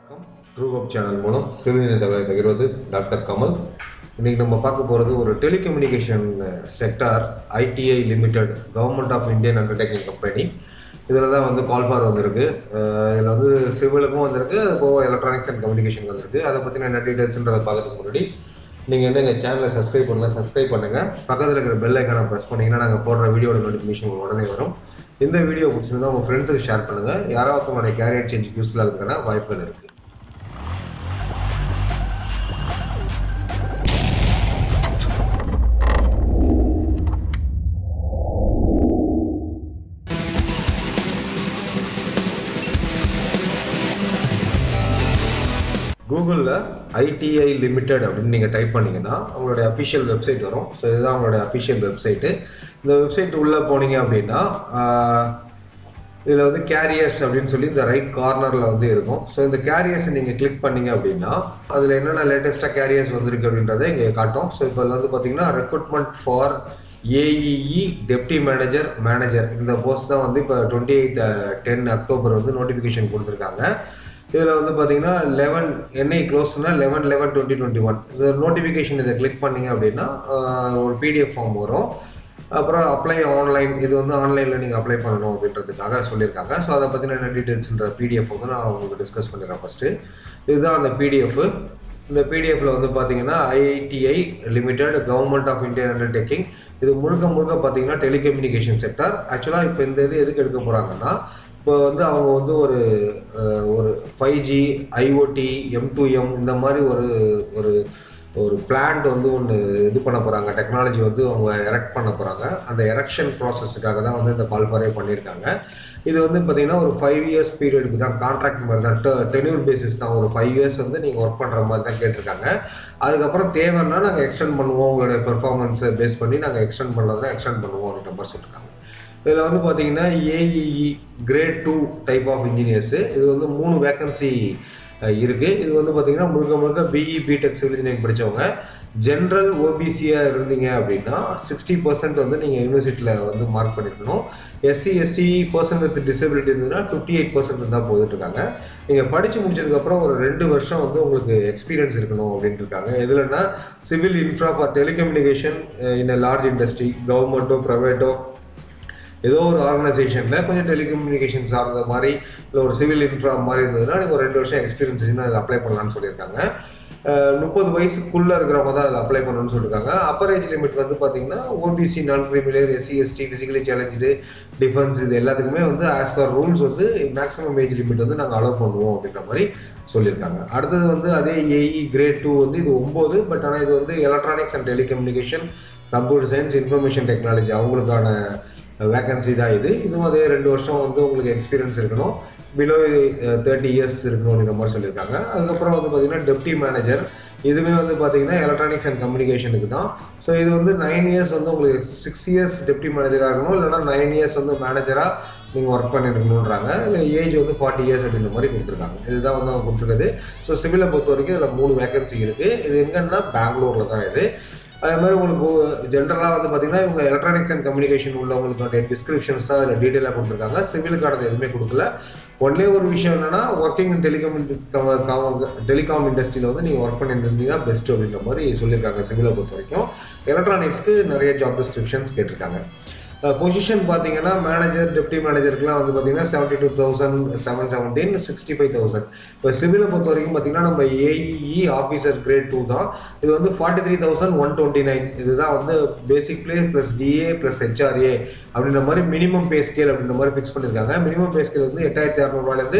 வணக்கம். True hope channel மூலம் சிறுநீர் தகவல் பகிர்வது டாக்டர் கமல். இன்னைக்கு நம்ம பார்க்க போகிறது ஒரு telecommunication sector ITI limited government of Indian undertaking company. இதில் தான் வந்து கால் ஃபார் வந்திருக்கு. இதில் வந்து சிவிலுக்கும் வந்திருக்கு, அது போக எலக்ட்ரானிக்ஸ் அண்ட் கம்யூனிகேஷன் வந்திருக்கு. அதை பற்றின என்ன டீட்டெயில்ஸ்ன்றதை பார்க்கறதுக்கு முன்னாடி நீங்கள் வந்து எங்கள் சேனலை சப்ஸ்கிரைப் பண்ணுங்கள். பக்கத்தில் இருக்கிற பெல் ஐக்கானை ப்ரெஸ் பண்ணிங்கன்னா நாங்கள் போடுற வீடியோட நோட்டிஃபிகேஷன் உடனே வரும். இந்த வீடியோ பிடிச்சிருந்தா உங்கள் ஃப்ரெண்ட்ஸுக்கு ஷேர் பண்ணுங்கள். யாராவது உங்களுடைய கேரியர் சேஞ்சுக்கு யூஸ்ஃபுல்லாக இருக்கிற வாய்ப்புகள் இருக்குது. கூகுளில் ஐடிஐ லிமிடெட் அப்படின்னு நீங்கள் டைப் பண்ணிங்கன்னா அவங்களுடைய அஃபிஷியல் வெப்சைட் வரும். ஸோ இதுதான் அவங்களுடைய அஃபிஷியல் வெப்சைட்டு. இந்த வெப்சைட் உள்ளே போனீங்க அப்படின்னா இதில் வந்து கேரியர்ஸ் அப்படின்னு சொல்லி இந்த ரைட் கார்னரில் வந்து இருக்கும். ஸோ இந்த கேரியர்ஸை நீங்கள் கிளிக் பண்ணிங்க அப்படின்னா அதில் என்னென்ன லேட்டஸ்ட்டாக கேரியர்ஸ் வந்துருக்கு அப்படின்றத இங்கே காட்டும். ஸோ இப்போ வந்து பார்த்தீங்கன்னா recruitment for AEE deputy manager இந்த போஸ்ட் தான் வந்து இப்போ 28 அக்டோபர் வந்து நோட்டிஃபிகேஷன் கொடுத்துருக்காங்க. இதில் வந்து பார்த்தீங்கன்னா 11 என்ஐ க்ளோஸ்னா 11/11/2021 இந்த நோட்டிஃபிகேஷன் இதை கிளிக் பண்ணிங்க அப்படின்னா ஒரு பிடிஎஃப் ஃபார்ம் வரும். அப்புறம் அப்ளை ஆன்லைன், இது வந்து ஆன்லைனில் நீங்கள் அப்ளை பண்ணணும் அப்படின்றதுக்காக சொல்லியிருக்காங்க. ஸோ அதை பற்றின என்ன டீட்டெயில்ஸ்ன்ற பிடிஎஃப் வந்து நான் உங்களுக்கு டிஸ்கஸ் பண்ணிடுறேன். ஃபஸ்ட்டு இதுதான் அந்த பிடிஎஃப். இந்த பிடிஎஃப்ல வந்து பார்த்தீங்கன்னா ITI limited government of Indian undertaking, இது முழுக்க பார்த்தீங்கன்னா டெலிகம்யூனிகேஷன் செக்டார். ஆக்சுவலாக இப்போ இந்த இது எதுக்கு எடுக்க போகிறாங்கன்னா, இப்போ வந்து அவங்க வந்து ஒரு 5G ஐஓடி M2M இந்த மாதிரி ஒரு பிளான்ட் வந்து ஒன்று இது பண்ண போகிறாங்க. டெக்னாலஜி வந்து அவங்க எரெக்ட் பண்ண போகிறாங்க. அந்த எரெக்ஷன் ப்ராசஸுக்காக தான் வந்து இந்த கால்ஃபாரே பண்ணியிருக்காங்க. இது வந்து பார்த்தீங்கன்னா ஒரு 5 இயர்ஸ் பீரியடுக்கு தான், கான்ட்ராக்ட் மாதிரி தான், டென்யூர் பேசிஸ் தான். ஒரு 5 இயர்ஸ் வந்து நீங்கள் ஒர்க் பண்ணுற மாதிரி தான் கேட்டிருக்காங்க. அதுக்கப்புறம் தேவைன்னா நாங்கள் எக்ஸ்டெண்ட் பண்ணுவோம், உங்களுடைய பெர்ஃபார்மன்ஸை பேஸ் பண்ணி நாங்கள் எக்ஸ்டெண்ட் பண்ணுறதுனா எக்ஸ்டெண்ட் பண்ணுவோம் அப்படின்ற மாதிரி சொல்லியிருக்காங்க. இதில் வந்து பார்த்தீங்கன்னா AEE grade 2 type of engineers, இது வந்து 3 வேக்கன்சி இருக்குது. இது வந்து பார்த்தீங்கன்னா முழுக்க பிஇ பிடெக் சிவில் இன்ஜினியரிங் படித்தவங்க, ஜென்ரல் ஓபிசியாக இருந்தீங்க அப்படின்னா 60% வந்து நீங்கள் யூனிவர்சிட்டியில் வந்து மார்க் பண்ணியிருக்கணும். SC ST person with disability இருந்ததுன்னா 58% தான் போட்டுட்ருக்காங்க. நீங்கள் படித்து முடிச்சதுக்கப்புறம் ஒரு 2 வருஷம் வந்து உங்களுக்கு எக்ஸ்பீரியன்ஸ் இருக்கணும் அப்படின்ட்டு இருக்காங்க. எதுலன்னா civil infra for telecommunication in a large industry, கவர்மெண்ட்டோ ப்ரைவேட்டோ ஏதோ ஒரு ஆர்கனைசேஷனில் கொஞ்சம் டெலிகம்யூனிகேஷன் சார்ந்த மாதிரி இல்லை ஒரு சிவில் இன்ஃப்ரா மாதிரி இருந்ததுன்னா நீங்கள் ஒரு 2 வருஷம் எக்ஸ்பீரியன்ஸ் இருந்தால் அதில் அப்ளை பண்ணலான்னு சொல்லியிருக்காங்க. 30 வயசுக்குள்ளே இருக்கிறவங்க தான் அதில் அப்ளை பண்ணணும்னு சொல்லியிருக்காங்க. அப்பர் ஏஜ் லிமிட் வந்து பார்த்தீங்கன்னா OBC, non criminal, SC ST, physically challenge, defence, இது எல்லாத்துக்குமே வந்து ஆஸ் பர் ரூல்ஸ் வந்து மேக்ஸிமம் ஏஜ் லிமிட் வந்து நாங்கள் அலோவ் பண்ணுவோம் அப்படின்ற மாதிரி சொல்லியிருக்காங்க. அடுத்தது வந்து அதே ஏஇ கிரேட் 2 வந்து இது 9, பட் ஆனால் இது வந்து electronics and telecommunication, computer science, information technology அவங்களுக்கான வேக்கன்சி தான் இது. இதுவும் அதே 2 வருஷம் வந்து உங்களுக்கு எக்ஸ்பீரியன்ஸ் இருக்கணும், பிலோ 30 இயர்ஸ் இருக்கணும் அப்படின்ற மாதிரி சொல்லியிருக்காங்க. அதுக்கப்புறம் வந்து பார்த்தீங்கன்னா டெப்டி மேனேஜர், இதுவுமே வந்து பார்த்தீங்கன்னா எலக்ட்ரானிக்ஸ் அண்ட் கம்யூனிகேஷனுக்கு தான். ஸோ இது வந்து 9 இயர்ஸ் வந்து உங்களுக்கு 6 இயர்ஸ் டெப்டி மேனேஜராக இருக்கணும், இல்லைனா 9 இயர்ஸ் வந்து மேனேஜராக நீங்கள் ஒர்க் பண்ணியிருக்கணுன்றாங்க. இல்லை ஏஜ் வந்து 40 இயர்ஸ் அப்படின்ற மாதிரி கொடுத்துருக்காங்க. இதுதான் வந்து அவங்க கொடுத்துருக்குது. ஸோ சிவிலை பொறுத்த வரைக்கும் இதில் 3 வேக்கன்சி இருக்குது. இது எங்கன்னா பெங்களூரில் தான் இது. அதே மாதிரி உங்களுக்கு ஜென்ரலாக வந்து பார்த்தீங்கன்னா இவங்க எலக்ட்ரானிக்ஸ் அண்ட் கம்யூனிகேஷன் உள்ளவங்களுக்கான டிஸ்கிரிப்ஷன்ஸ் தான் அதில் டீட்டெயிலாக கொடுத்துருக்காங்க. சிவிலுக்கானது எதுவுமே கொடுக்கல. ஒன்லே ஒரு விஷயம் என்னென்னா, ஒர்க்கிங் இன் டெலிகாம் இண்டஸ்ட்ரியில் வந்து நீங்கள் ஒர்க் பண்ணியிருந்தீங்கன்னா பெஸ்ட் அப்படின்ற மாதிரி சொல்லியிருக்காங்க. சிவிலை பொறுத்த வரைக்கும் எலக்ட்ரானிக்ஸ்க்கு நிறைய ஜாப் டிஸ்கிரிப்ஷன்ஸ் கேட்டிருக்காங்க. பொசிஷன் பார்த்தீங்கன்னா மேனேஜர், டெப்டி மேனேஜருக்குலாம் வந்து பார்த்தீங்கன்னா 72,717, 65,000. இப்போ சிவிலை பொறுத்த வரைக்கும் பார்த்தீங்கன்னா நம்ம ஏஇஇ ஆஃபீஸர் கிரேட் 2 தான். இது வந்து 43,129. இதுதான் வந்து basic pay plus DA plus HRA அப்படின்ற மாதிரி மினிமம் பே ஸ்கேல் அப்படின்ற மாதிரி ஃபிக்ஸ் பண்ணியிருக்காங்க. மினிமம் பே ஸ்கேல் வந்து 8,600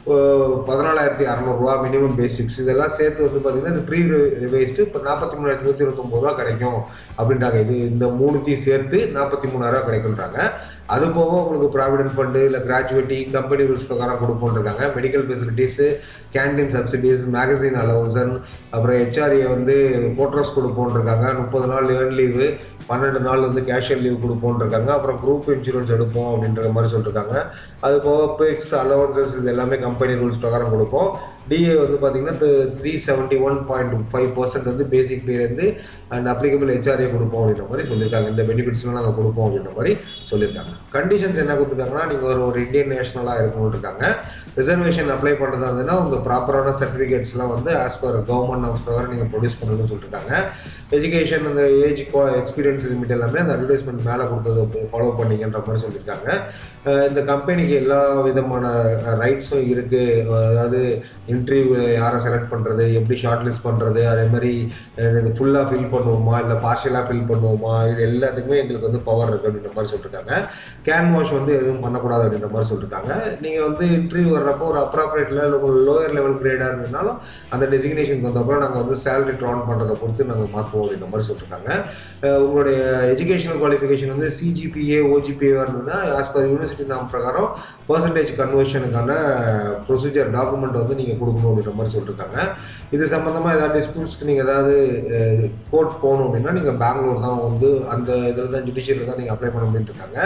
14,600 மினிமம் பேசிக்ஸ். இதெல்லாம் சேர்த்து வந்து பார்த்தீங்கன்னா இது ப்ரீ ரிவைஸ்டு இப்போ 43,129 கிடைக்கும் அப்படின்றாங்க. இது இந்த 3த்தையும் சேர்த்து 43,000 கிடைக்குன்றாங்க. அது போக உங்களுக்கு ப்ராவிடென்ட் ஃபண்டு, இல்லை கிராஜுவேட்டி, கம்பெனி ரூல்ஸ் பிரகாரம் கொடுப்போன்ருக்காங்க. Medical facilities, canteen subsidies, magazine allowances, அப்புறம் ஹெச்ஆர்ஏ வந்து போட்ரஸ் கொடுப்போன்ருக்காங்க. 30 நாள் ஏர்ன் லீவு, 12 நாள் வந்து கேஷுவல் லீவ் கொடுப்போன்ருக்காங்க. அப்புறம் குரூப் இன்சூரன்ஸ் எடுப்போம் அப்படின்ற மாதிரி சொல்லியிருக்காங்க. அது போக பிக்ஸ், அலவன்சஸ் இது எல்லாமே கம்பெனி ரூல்ஸ் பிரகாரம் கொடுப்போம். டிஏ வந்து பார்த்தீங்கன்னா 371.5% வந்து பேசிக் பேலேருந்து அண்ட் அப்ளிகபிள் ஹெச்ஆர்ஏ கொடுப்போம் அப்படின்ற மாதிரி சொல்லியிருக்காங்க. இந்த பெனிஃபிட்ஸ்லாம் நாங்கள் கொடுப்போம் அப்படின்ற மாதிரி சொல்லியிருக்காங்க. கண்டிஷன்ஸ் என்ன கொடுத்துருக்காங்கன்னா, நீங்கள் ஒரு இந்தியன் நேஷனலாக இருக்கணும்னு இருக்காங்க. ரிசர்வேஷன் அப்ளை பண்ணுறதா இருந்ததுன்னா உங்கள் ப்ராப்பரான சர்டிஃபிகேட்ஸ்லாம் வந்து ஆஸ் பர் கவர்மெண்ட் ஆஃப் பிரகாரம் நீங்கள் ப்ரொடியூஸ் பண்ணணும்னு சொல்லியிருக்காங்க. எஜுகேஷன் அந்த ஏஜ் எக்ஸ்பீரியன்ஸ் லிமிட் எல்லாமே அந்த அட்வர்டைஸ்மெண்ட் மேலே கொடுத்ததை ஃபாலோ பண்ணிங்கன்ற மாதிரி சொல்லியிருக்காங்க. இந்த கம்பெனிக்கு எல்லா விதமான ரைட்ஸும் இருக்குது. அதாவது இன்டர்வியூ யாரை செலக்ட் பண்ணுறது, எப்படி ஷார்ட் லிஸ்ட் பண்ணுறது, அதே மாதிரி இது ஃபுல்லாக ஃபில் பண்ணுவோமா இல்லை பார்ஷியலாக ஃபில் பண்ணுவோமா, இது எல்லாத்துக்குமே எங்களுக்கு வந்து பவர் இருக்குது அப்படின்ற மாதிரி சொல்லியிருக்காங்க. கேன் வாஷ் வந்து எதுவும் பண்ணக்கூடாது அப்படின்ற மாதிரி சொல்லியிருக்காங்க. நீங்கள் வந்து இன்டர்வியூ வர்றப்போ ஒரு அப்ராப்ரியேட் லெவல் லோயர் லெவல் கிரேடாக இருந்ததுனாலும் அந்த டெசிக்னேஷன் வந்தப்பறம் நாங்கள் வந்து சேலரி ட்ரான் பண்ணுறதை பொறுத்து நாங்கள் மாற்றுவோம் அப்படின்ற மாதிரி சொல்லியிருக்காங்க. உங்களுடைய எஜுகேஷனல் குவாலிஃபிகேஷன் வந்து சிஜிபிஏ ஓஜிபிஏவாக இருந்ததுன்னா ஆஸ் பர் யூனிவர்சிட்டி நாம் பிரகாரம் பர்சன்டேஜ் கன்வர்ஷனுக்கான ப்ரொசீஜர் டாக்குமெண்ட் வந்து நீங்கள் கொடுக்கணும் அப்படின்ற மாதிரி சொல்லியிருக்காங்க. இது சம்மந்தமாக ஏதாவது டிஸ்பியூட்ஸ்க்கு நீங்கள் ஏதாவது கோர்ட் போகணும் அப்படின்னா நீங்கள் பெங்களூர் தான் வந்து அந்த இதில் தான் ஜுடிஷியரில் தான் நீங்கள் அப்ளை பண்ண முடியும் இருக்காங்க.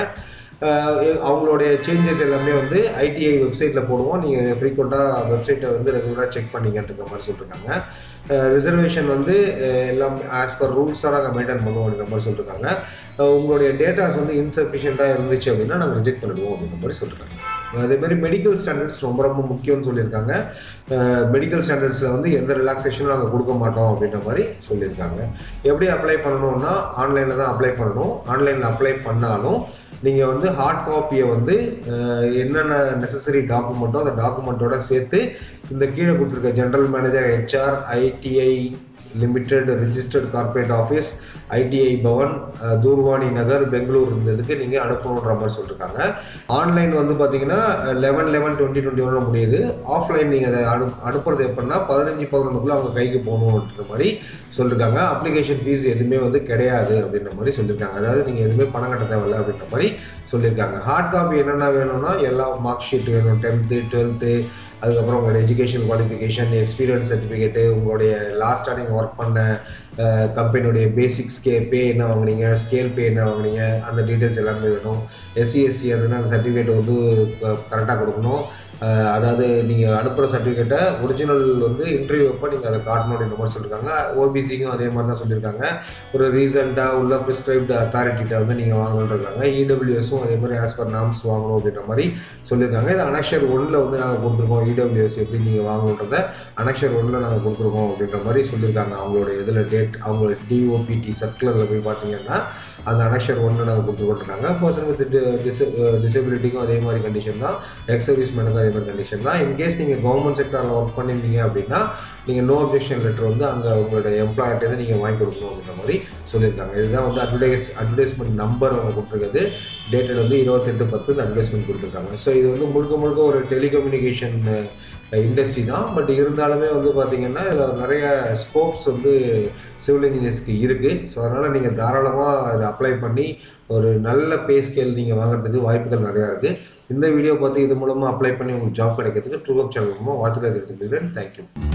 அவங்களுடைய சேஞ்சஸ் எல்லாமே வந்து ஐடிஐ வெப்சைட்டில் போடுவோம். நீங்கள் ஃப்ரீக்வெண்ட்டாக வெப்சைட்டை வந்து ரெகுலராக செக் பண்ணிக்கின்ற மாதிரி சொல்லியிருக்காங்க. ரிசர்வேஷன் வந்து எல்லாம் ஆஸ் பர் ரூல்ஸாக நாங்கள் மெயின்டைன் பண்ணுவோம் அப்படின்ற மாதிரி சொல்லியிருக்காங்க. உங்களுடைய டேட்டாஸ் வந்து இன்சஃபிஷியண்ட்டாக இருந்துச்சு அப்படின்னா நாங்கள் ரிஜெக்ட் பண்ணிடுவோம் அப்படின்ற மாதிரி சொல்லியிருக்காங்க. அதேமாதிரி மெடிக்கல் ஸ்டாண்டர்ட்ஸ் ரொம்ப ரொம்ப முக்கியம்னு சொல்லியிருக்காங்க. மெடிக்கல் ஸ்டாண்டர்ட்ஸில் வந்து எந்த ரிலாக்ஸேஷனும் நாங்கள் கொடுக்க மாட்டோம் அப்படின்ற மாதிரி சொல்லியிருக்காங்க. எப்படி அப்ளை பண்ணணும்னா ஆன்லைனில் தான் அப்ளை பண்ணணும். ஆன்லைனில் அப்ளை பண்ணாலும் நீங்கள் வந்து ஹார்ட் காப்பியை வந்து என்னென்ன நெசசரி டாக்குமெண்ட்டோ அந்த டாக்குமெண்ட்டோட சேர்த்து இந்த கீழே கொடுத்துருக்க general manager HR ITI limited registered corporate office ITI Bhavan Dooravani Nagar Bengaluru இருந்ததுக்கு நீங்கள் அனுப்பணுன்ற மாதிரி சொல்லியிருக்காங்க. ஆன்லைன் வந்து பார்த்தீங்கன்னா 11/11/2021 முடியுது. ஆஃப்லைன் நீங்கள் அதை அனுப்புறது எப்படின்னா 15/11 அவங்க கைக்கு போகணுன்ற மாதிரி சொல்லியிருக்காங்க. அப்ளிகேஷன் ஃபீஸ் எதுவுமே வந்து கிடையாது அப்படின்ற மாதிரி சொல்லியிருக்காங்க. அதாவது நீங்கள் எதுவுமே பணம் கட்ட தேவையில்லை அப்படின்ற மாதிரி சொல்லியிருக்காங்க. ஹார்ட் காப்பி என்னென்ன வேணும்னா எல்லா மார்க் ஷீட் வேணும், 10th 12th, அதுக்கப்புறம் உங்களோட எஜுகேஷன் குவாலிஃபிகேஷன், எக்ஸ்பீரியன்ஸ் சர்டிஃபிகேட்டு, உங்களுடைய லாஸ்ட்டாக நீங்கள் ஒர்க் பண்ண கம்பெனியுடைய பேசிக் பே என்ன வாங்குனீங்க, ஸ்கேல் பே என்ன வாங்குனீங்க, அந்த டீட்டெயில்ஸ் எல்லாமே வேணும். SC ST அதுன்னா அந்த சர்டிஃபிகேட் வந்து கரெக்டாக கொடுக்கணும். அதாவது நீங்கள் அனுப்புகிற சர்டிஃபிகேட்டை ஒரிஜினல் வந்து இன்டர்வியூ அப்போ நீங்கள் அதை காட்டணும் அப்படின்ற மாதிரி சொல்லியிருக்காங்க. OBCக்கும் அதே மாதிரி தான் சொல்லியிருக்காங்க. ஒரு ரீசெண்டாக உள்ள ப்ரிஸ்கிரைப்டு அத்தாரிட்டிகிட்ட வந்து நீங்கள் வாங்கணுன்றாங்க. EWSம் அதே மாதிரி ஆஸ் பர் நாம்ஸ் வாங்கணும் அப்படின்ற மாதிரி சொல்லியிருக்காங்க. இது அனக்ஷர் 1 வந்து நாங்கள் கொடுத்துருக்கோம். EWS எப்படி நீங்கள் வாங்கணுன்றத அனக்ஷர் 1 நாங்கள் கொடுத்துருக்கோம் அப்படின்ற மாதிரி சொல்லியிருக்காங்க. அவங்களோட இதில் டேட் அவங்களோட DOPT சர்க்குலரில் போய் பார்த்தீங்கன்னா அந்த அனக்ஷர் 1 நாங்கள் கொடுத்துருக்கோன்றாங்க. பர்சன் வித் டிசபிலிட்டிக்கும் அதே மாதிரி கண்டிஷன் தான். எக்ஸ் சர்வீஸ் மேனுக்கும் அதே மாதிரி கண்டிஷன் தான். இன்கேஸ் நீங்கள் கவர்மெண்ட் செக்டரில் ஒர்க் பண்ணியிருந்தீங்க அப்படின்னா நீங்கள் நோ அப்ஜெக்ஷன் லெட்டர் வந்து அங்கே உங்களோட எம்ப்ளாயர்கிட்ட நீங்கள் வாங்கி கொடுக்கணும் அப்படின்ற மாதிரி சொல்லியிருக்காங்க. இதுதான் வந்து அட்வர்டைஸ்மெண்ட் நம்பர் அவங்க கொடுத்துருக்குது. டேட்டட் வந்து 28/10 அட்வர்டைஸ்மெண்ட் கொடுத்துருக்காங்க. ஸோ இது வந்து முழுக்க ஒரு டெலிகம்யூனிகேஷன் இண்டஸ்ட்ரி தான். பட் இருந்தாலுமே வந்து பார்த்திங்கன்னா இதில் நிறைய ஸ்கோப்ஸ் வந்து சிவில் இன்ஜினியர்ஸ்க்கு இருக்குது. ஸோ அதனால் நீங்கள் தாராளமாக இதை அப்ளை பண்ணி ஒரு நல்ல பே ஸ்கேல் நீங்கள் வாங்குறதுக்கு வாய்ப்புகள் நிறையா இருக்குது. இந்த வீடியோ பார்த்து இது மூலமாக அப்ளை பண்ணி உங்களுக்கு ஜாப் கிடைக்கிறதுக்கு ட்ரூஹப் சேனல் மூலமாக வாழ்த்துக்கள் தெரிவித்துக்கிறேன். தேங்க்யூ.